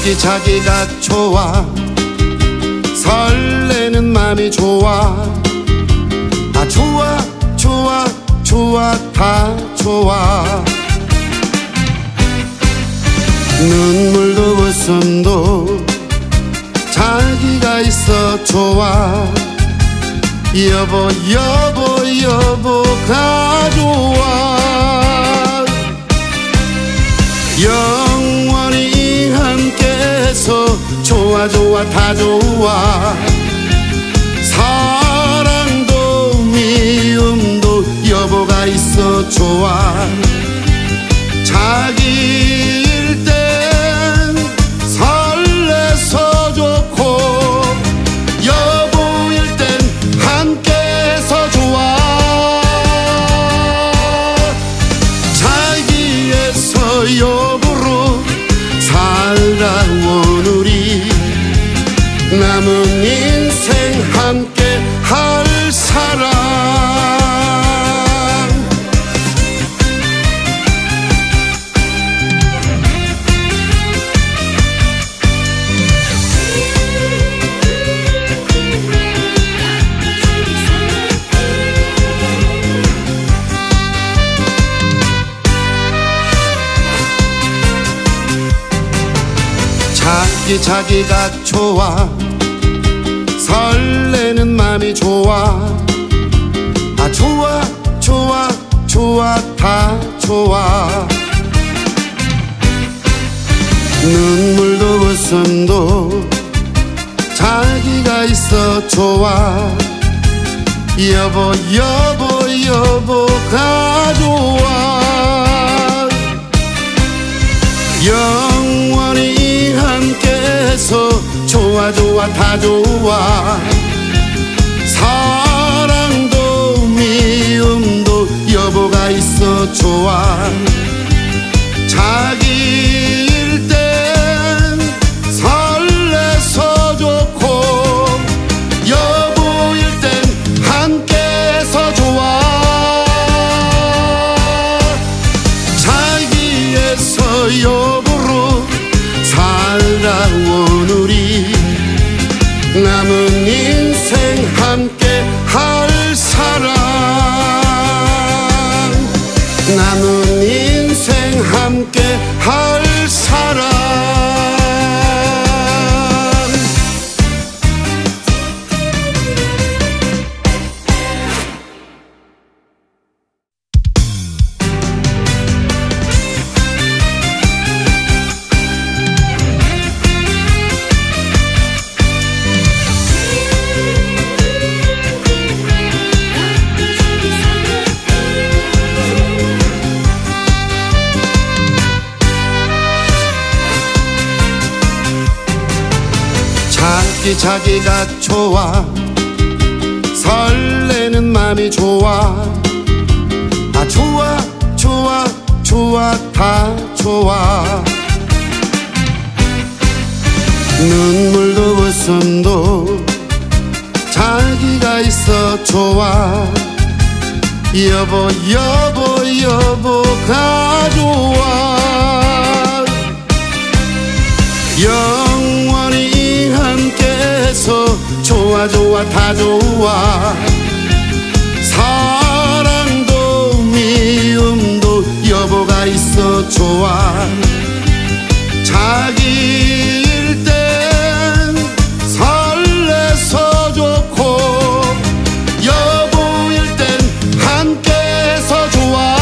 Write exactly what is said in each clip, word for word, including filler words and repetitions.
자기 자기가 좋아 설레는 맘이 좋아 아 좋아 좋아 좋아 다 좋아 눈물도 웃음도 자기가 있어 좋아 여보 여보 여보가 좋아 영원히 함께해서 좋아 좋아 다 좋아 사랑도 미움도 여보가 있어 좋아 자기일 땐 설레서 좋고 여보일 땐 함께해서 좋아 자기에서 여보로 살아온 우리 남은 인생 함께 할 사람 자기 자기가 좋아 설레는 맘이 좋아 아 좋아 좋아 좋아 다 좋아 눈물도 웃음도 자기가 있어 좋아 여보 여보 여보가 좋아 영원히 함께해서 좋아 좋아 다 좋아 사랑도 미움도 여보가 있어 좋아 자기일 땐 설레서 좋고 여보일 땐 함께해서 좋아 자기에서 여보로 살아온 우리 남은 인생 함께 할 사람 남은 인생 함께 할 사람 자기 자기가 좋아 설레는 맘이 좋아 아 좋아 좋아 좋아 다 좋아 눈물도 웃음도 자기가 있어 좋아 여보 여보 여보가 좋아 영원히 함께해서 좋아 좋아 다 좋아 사랑도 미움도 여보가 있어 좋아 자기일 땐 설레서 좋고 여보일 땐 함께해서 좋아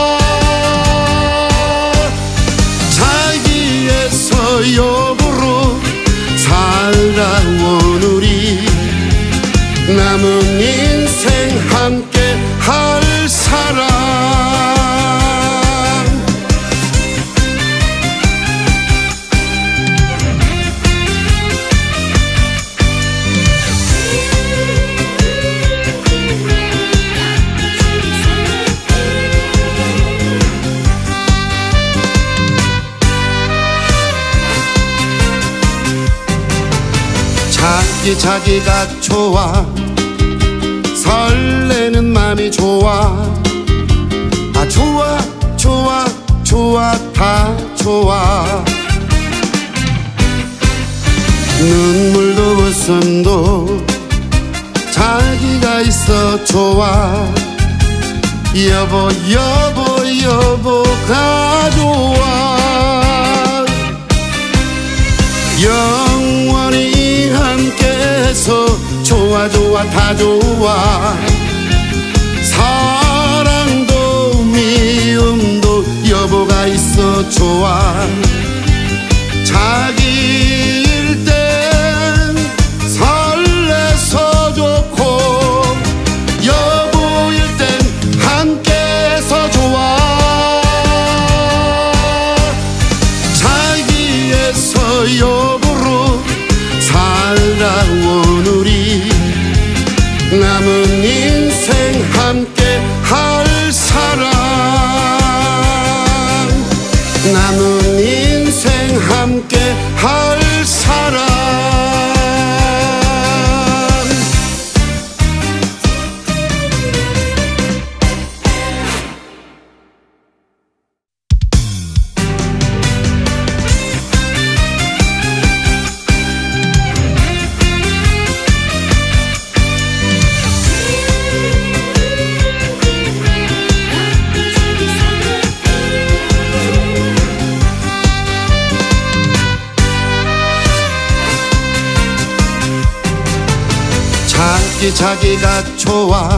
자기에서 여보로 살아온 우리 남은 인생 함께 할 사람 자기 자기가 좋아 설레는 맘이 좋아 아 좋아 좋아 좋아 다 좋아 있어 좋아. 여보 여보 여보가 좋아. 영원히 함께해서 좋아 좋아 다 좋아. 사랑도 미움도 여보가 있어 좋아. 자기일 땐 설레서 좋고 여보일 땐 함께해서 좋아. 자기에서 여보로 살아온 우리 남은 인생 함께 할 사랑. 남은 인생 함께 할 사랑. 자기 자기가 좋아.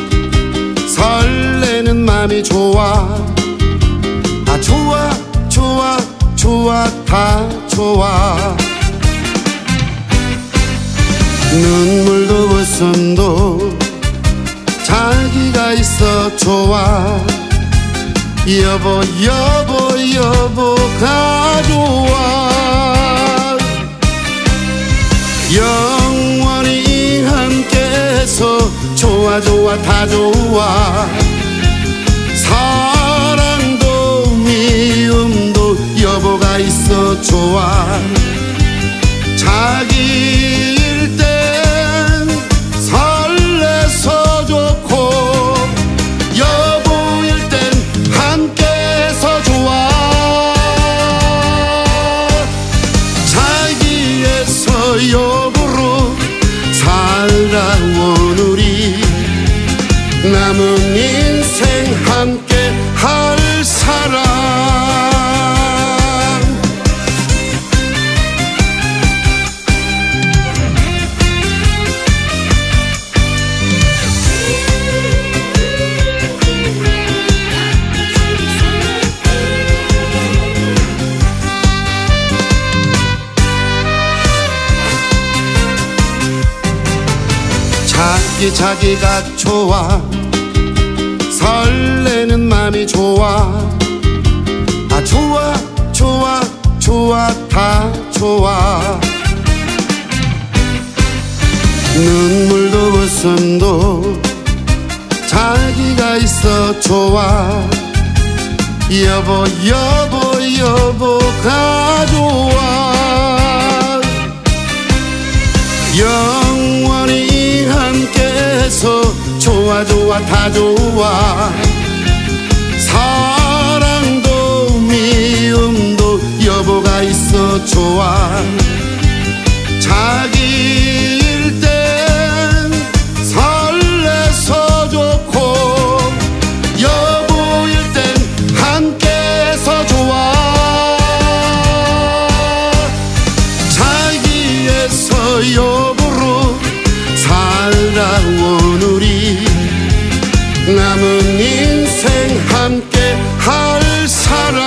설레는 맘이 좋아. 아 좋아 좋아 좋아 다 좋아. 눈물도 웃음도 자기가 있어 좋아. 여보 여보 여보가 좋아. 영원히 함께해서 좋아 좋아 다 좋아. 사랑도 미움도 여보가 있어 좋아. 자기일 땐 설레서 좋고 여보일 땐 함께해서 좋아. 자기에서 여보로 살아온 우리 남은 인생 함께 할 사랑. 자기 자기가 좋아. 설레는 맘이 좋아. 아 좋아 좋아 좋아 다 좋아. 눈물도 웃음도 자기가 있어 좋아. 여보 여보 여보가 좋아. 영원히 함께해서 좋아 좋아 다 좋아. 사랑도 미움도 여보가 있어 좋아. 자기일 땐 설레서 좋고 여보일 땐 함께해서 좋아. 자기에서 여보로 살아온 우리 남은 인생 함께 할 사랑.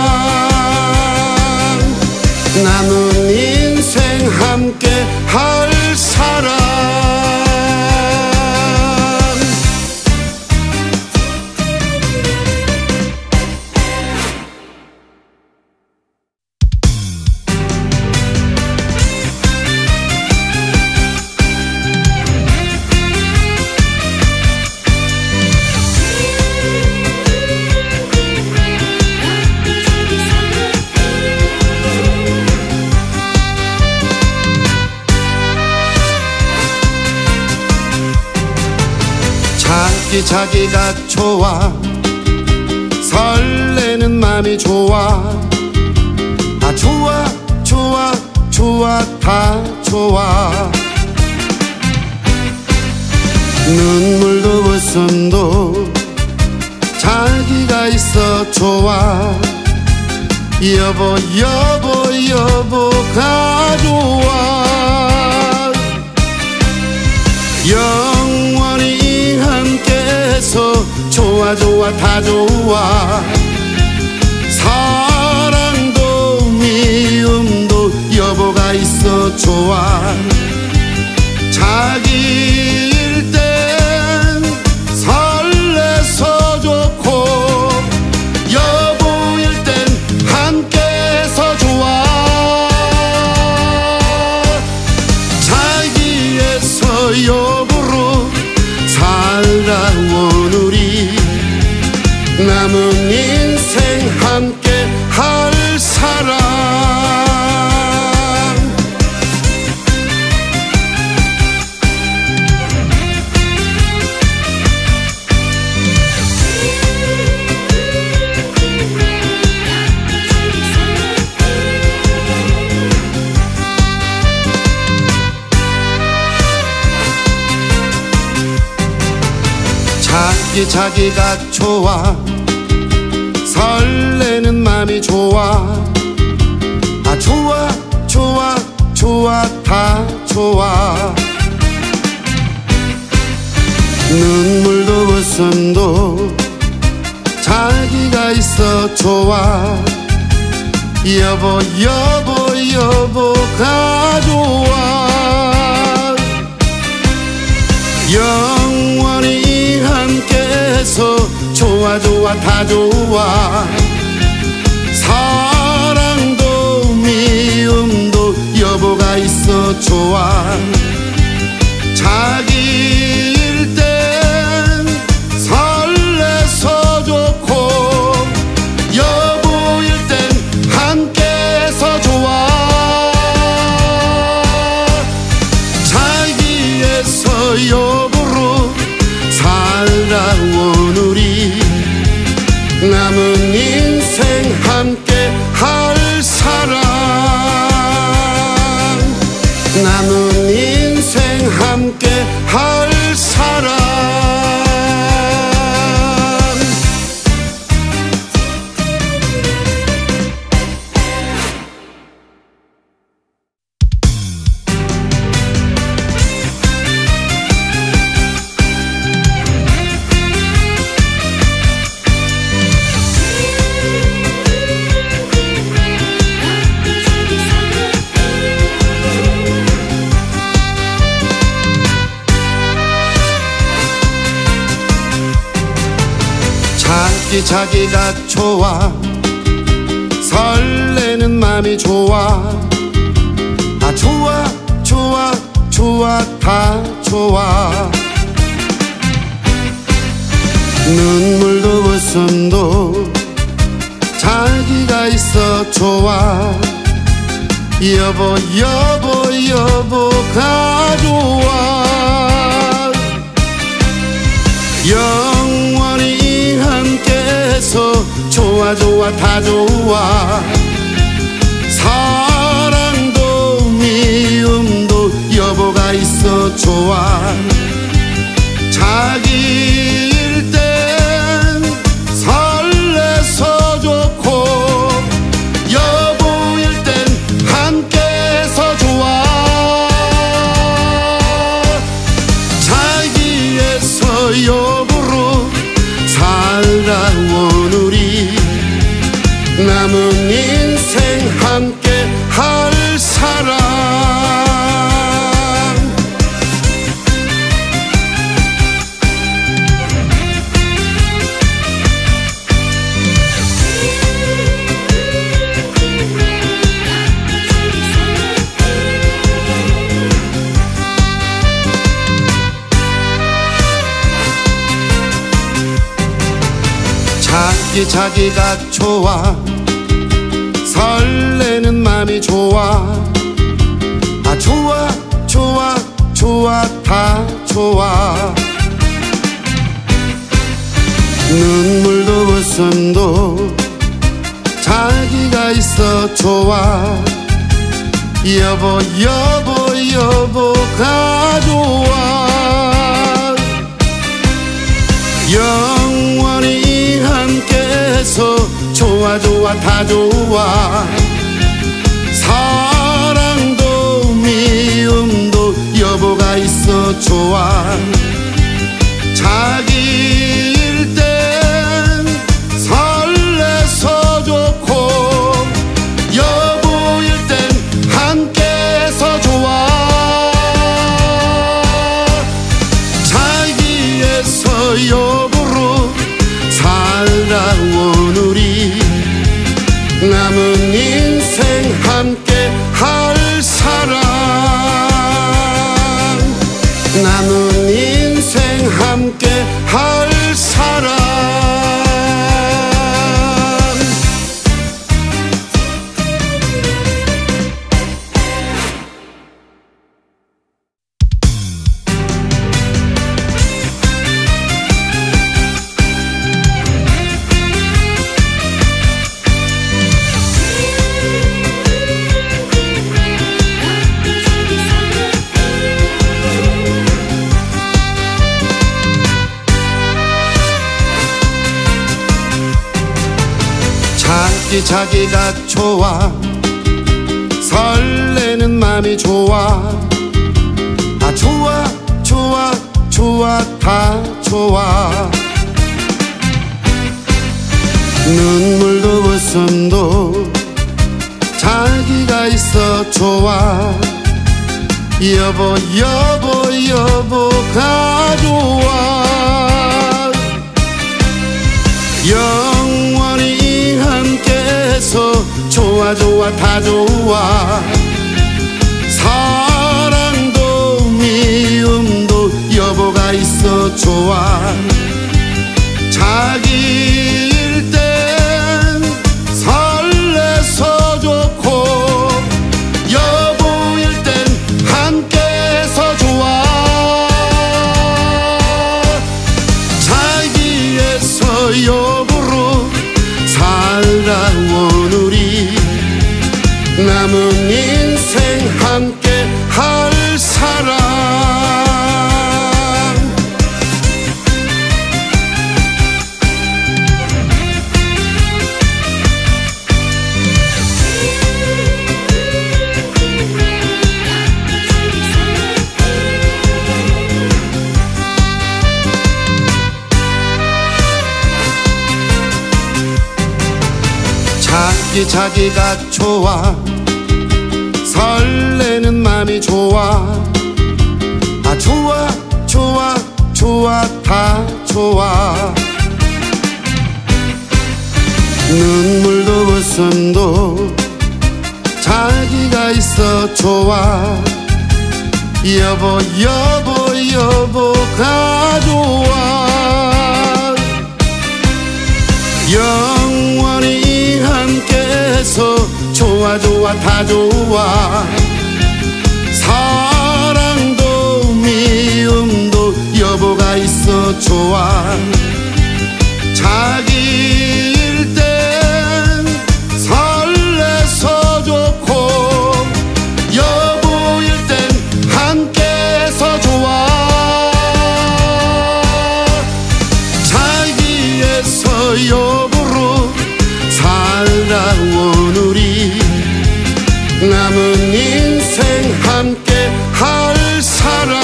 남은 인생 함께 할 사랑. 자기 자기가 좋아. 설레는 맘이 좋아. 아 좋아 좋아 좋아 다 좋아. 눈물도 웃음도 자기가 있어 좋아. 여보 여보 여보가 좋아. 영원히 함께해서 좋아 좋아 다 좋아. 사랑도 미움도 여보가 있어 좋아. 자기일 땐 설레서 좋고 여보일 땐 함께해서 좋아. 자기에서 여보로 살아온 우리 남은 인생 함께 할 사람. 자기 자기가 좋아. 설레는 맘이 좋아. 아 좋아 좋아 좋아 다 좋아. 눈물도 웃음도 자기가 있어 좋아. 여보 여보 여보가 좋아. 영원히 함께해서 좋아 좋아 다 좋아. 사랑도 미움도 여보가 있어 좋아. 자기일 땐 설레서 좋고 여보일 땐 함께해서 좋아. 자기에서 여보로 살아온 우리 남은 인생 함께 할 사람. 남은 인생 함께 할 사람. 자기 자기가 좋아. 설레는 맘이 좋아. 아 좋아 좋아 좋아 다 좋아. 눈물도 웃음도 자기가 있어 좋아. 여보 여보 여보가 좋아. 영원히 함께해서 좋아 좋아 다 좋아. 사랑도 미움도 여보가 있어 좋아. 자기일 땐 설레서 좋고 여보일 땐 함께해서 좋아. 자기에서 여보로 살아온 우리 남은 인생 함께 할 사람. 자기 자기가 좋아. 설레는 맘이 좋아. 아 좋아 좋아 좋아 다 좋아. 눈물도 웃음도 자기가 있어 좋아. 여보 여보 여보가 좋아. 영원히 함께해서 좋아 좋아 다 좋아. 사랑도 미움도 여보가 있어 좋아. 자기일 땐 설레서 좋고 여보일 땐 함께해서 좋아. 자기에서 여보로 살아온 우리 남은 인생 함께 할 사랑. 남은 인생 함께 할 사랑. 자기 자기가 좋아. 설레는 맘이 좋아. 아 좋아 좋아 좋아 다 좋아. 눈물도 웃음도 자기가 있어 좋아. 여보 여보 여보가 좋아. 영원히 함께해서 좋아 좋아 다 좋아. 사랑도 미움도 여보가 있어 좋아. 자기일 땐 설레서 좋고 여보일 땐 함께해서 좋아. 자기에서 여보로 살아온 우리 남은 인생 함께 할 사랑. 자기 자기가 좋아. 설레는 맘이 좋아. 아 좋아 좋아 좋아 다 좋아. 눈물도 웃음도 자기가 있어 좋아. 여보 여보 여보가 좋아. 영원히 함께해서 좋아 좋아 다 좋아. 사랑도 미움도 여보가 있어 좋아. 자기일 땐 설레서 좋고 여보일 땐 함께해서 좋아. 자기에서 여보로 살아온 우리 남은 인생 함께 할 사랑.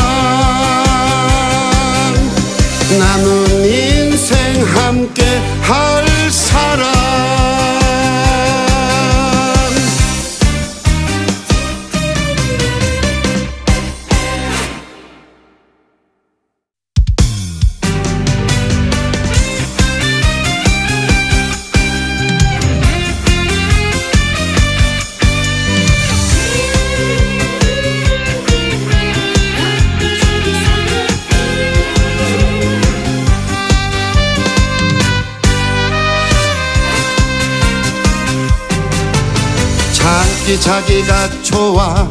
남은 인생 함께 할 사랑. 자기 자기가 좋아.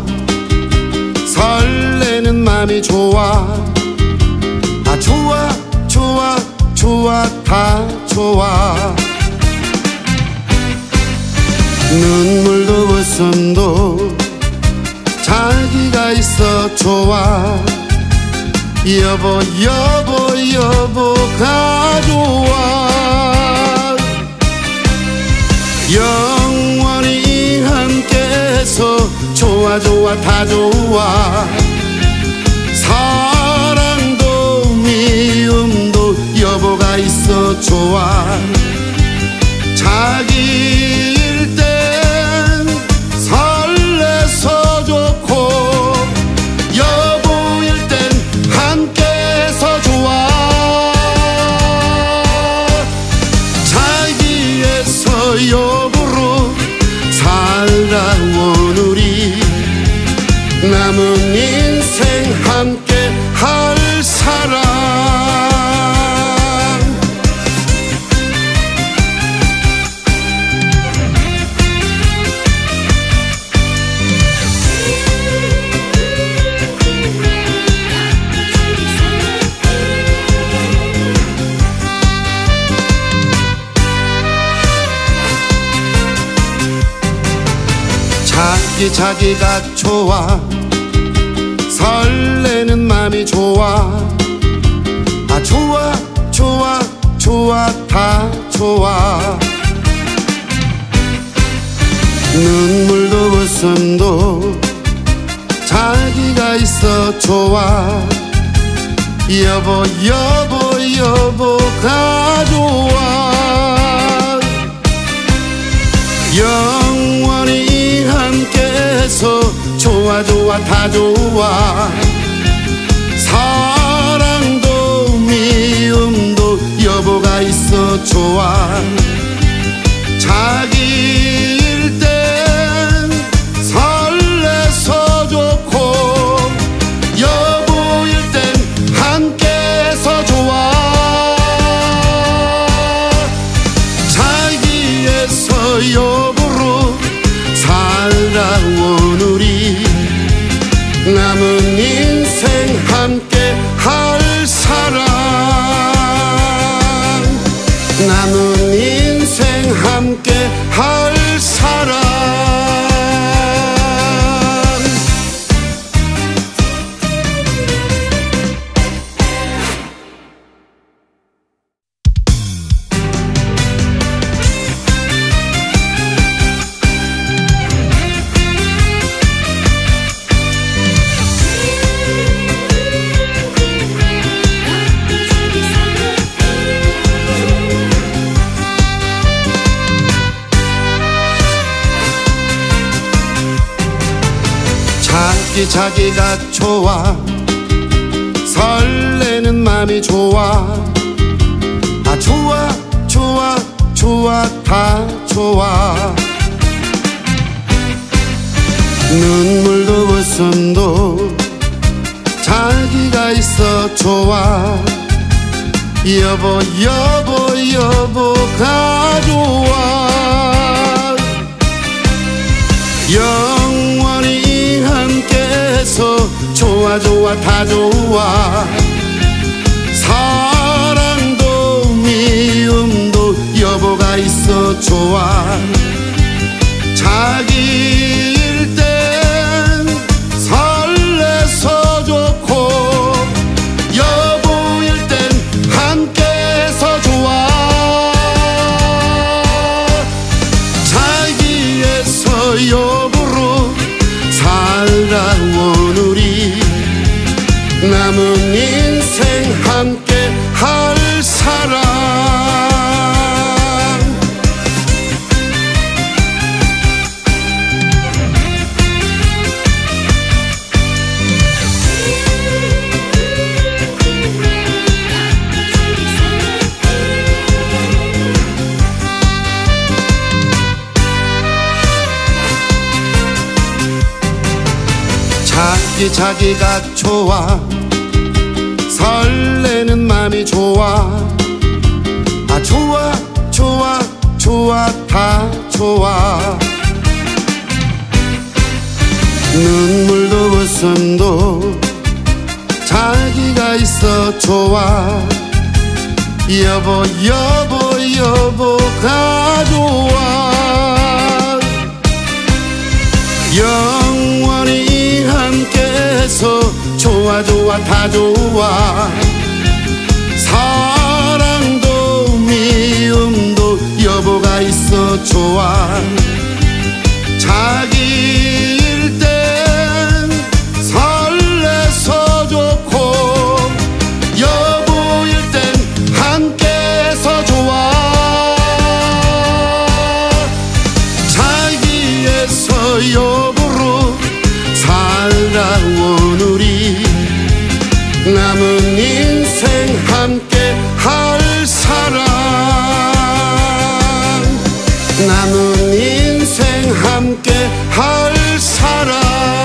설레는 맘이 좋아. 아 좋아 좋아 좋아 다 좋아. 눈물도 웃음도 자기가 있어 좋아. 여보 여보 여보가 좋아 다 좋아. 사랑도 미움도 여보가 있어 좋아. 자기일 땐 설레서 좋고 여보일 땐 함께해서 좋아. 자기에서 여보로 살아온 우리 남은 인생 함께 할 사람. 자기 자기가 좋아. 설레는 맘이 좋아. 아 좋아 좋아 좋아 다 좋아. 눈물도 웃음도 자기가 있어 좋아. 여보 여보 여보가 좋아. 영원히 함께해서 좋아 좋아 다 좋아. 사랑도 미움도 여보가 있어 좋아. 자기일 땐 설레서 좋고 여보일 땐 함께해서 좋아. 자기에서 여보로 살아온 우리 남은 인생 함께 할 사람. 남은 인생 함께 할 사람. 자기 자기가 좋아. 설레는 맘이 좋아. 아 좋아 좋아 좋아 다 좋아. 눈물도 웃음도 자기가 있어 좋아. 여보 여보 여보가 좋아. 영원히 함께해서 좋아 좋아 다 좋아. 사랑도 미움도 여보가 있어 좋아. 자기일 땐 설레서 좋고 여보일 땐 함께해서 좋아. 자기에서 여보로 살아온 우리 남은 인생 함께 할 사람. 자기 자기가 좋아. 설레는 맘이 좋아. 아 좋아 좋아 좋아 다 좋아. 눈물도 웃음도 자기가 있어 좋아. 여보 여보 여보가 좋아. 영원히 함께해서 좋아 좋아 다 좋아. 사랑도 미움도 여보가 있어 좋아. 자기일 땐 할 사람.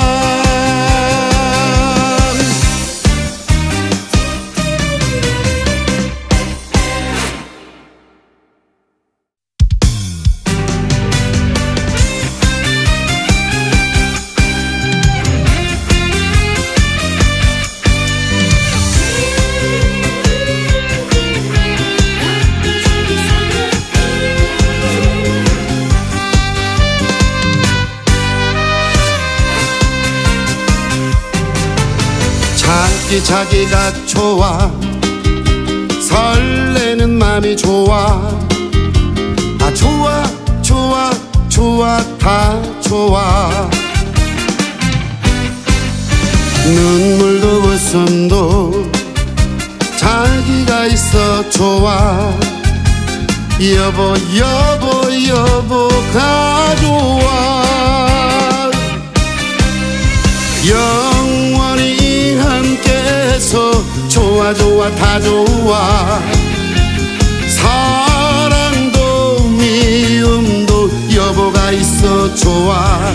자기 자기가 좋아 설레는 맘이 좋아 아 좋아 좋아 좋아 다 좋아 눈물도 웃음도 자기가 있어 좋아 여보 여보 여보가 좋아 영원히 함께해서 좋아 좋아 다 좋아 사랑도 미움도 여보가 있어 좋아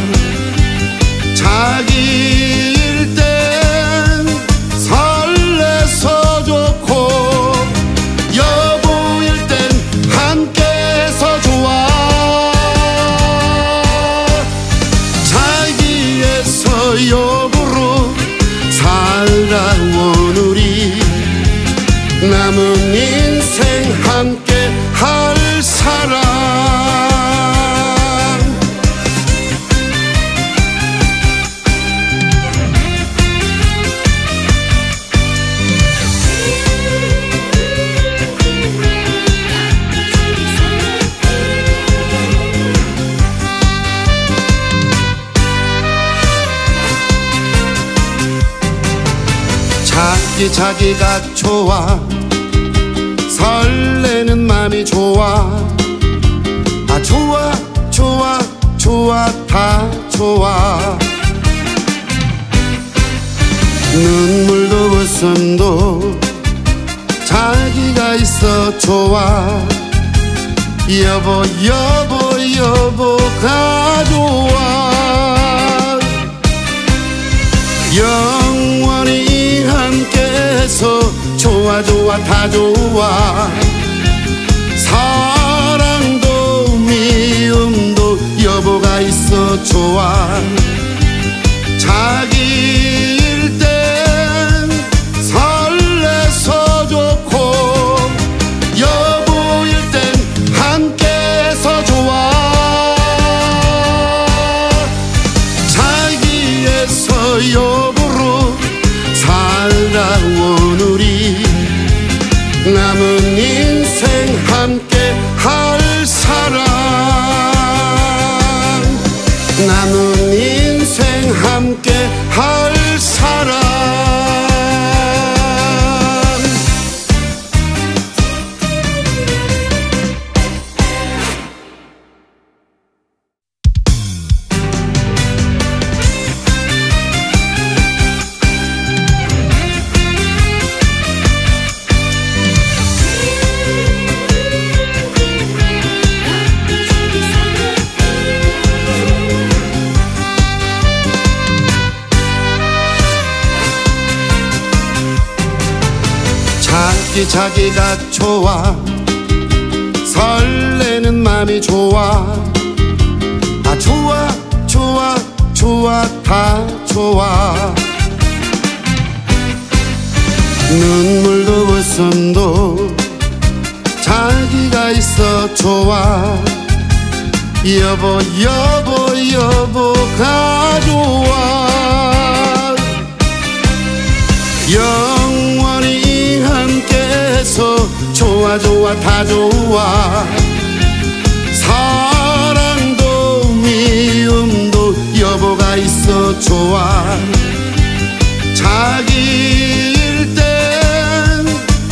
자기일 땐 설레서 좋고 여보일 땐 함께해서 좋아 자기에서 여보로 살아온 우리 남은 인생 함께 할 사람. 자기 자기가 좋아 설레는 맘이 좋아 아 좋아 좋아 좋아 다 좋아 눈물도 웃음도 자기가 있어 좋아 여보 여보 여보가 좋아 영원히 함께해서 좋아 좋아 다 좋아 사랑도 미움도 여보가 있어 좋아 자기일 땐 설레서 좋고 여보일 땐 함께해서 좋아 자기에서 여보로 살아온 우리 남은 인생 함께 할 사람 남은 인생 함께 할 사람. 자기 자기가 좋아 설레는 맘이 좋아 아 좋아 좋아 좋아 다 좋아 눈물도 웃음도 자기가 있어 좋아 여보 여보 여보가 좋아 영원히 함께해서 좋아 좋아 다 좋아 사랑도 미움도 여보가 있어 좋아 자기일 땐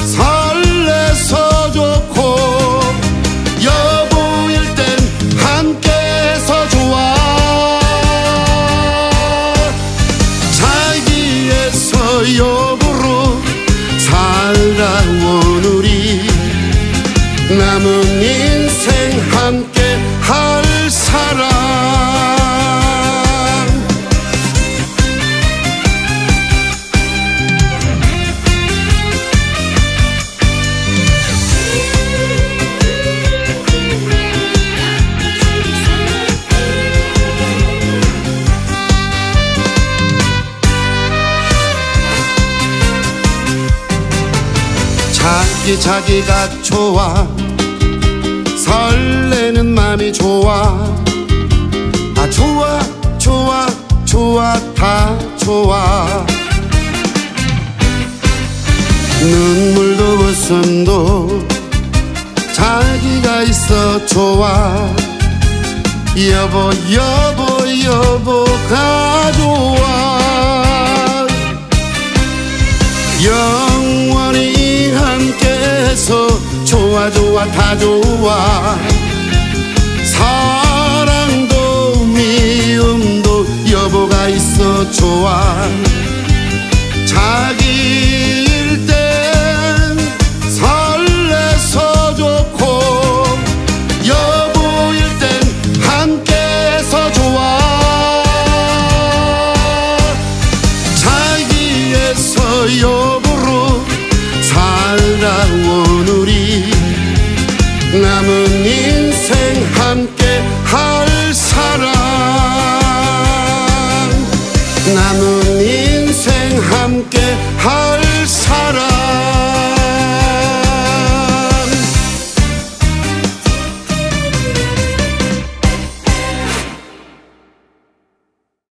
설레서 좋고 여보일 땐 함께해서 좋아 자기에서 여보로 살아온 우리 남은 인생 함께 할 사람 자기 자기가 좋아 설레는 맘이 좋아 아 좋아 좋아 좋아 다 좋아 눈물도 웃음도 자기가 있어 좋아 여보 여보 여보가 좋아 영원히 함께해서 좋아 좋아 다 좋아 사랑도 미움도 여보가 있어 좋아 자기일 땐 설레서 좋고 여보일 땐 함께해서 좋아 자기에서 여보로 살아온 우리 남은 인생 함께 할 사랑 남은 인생 함께 할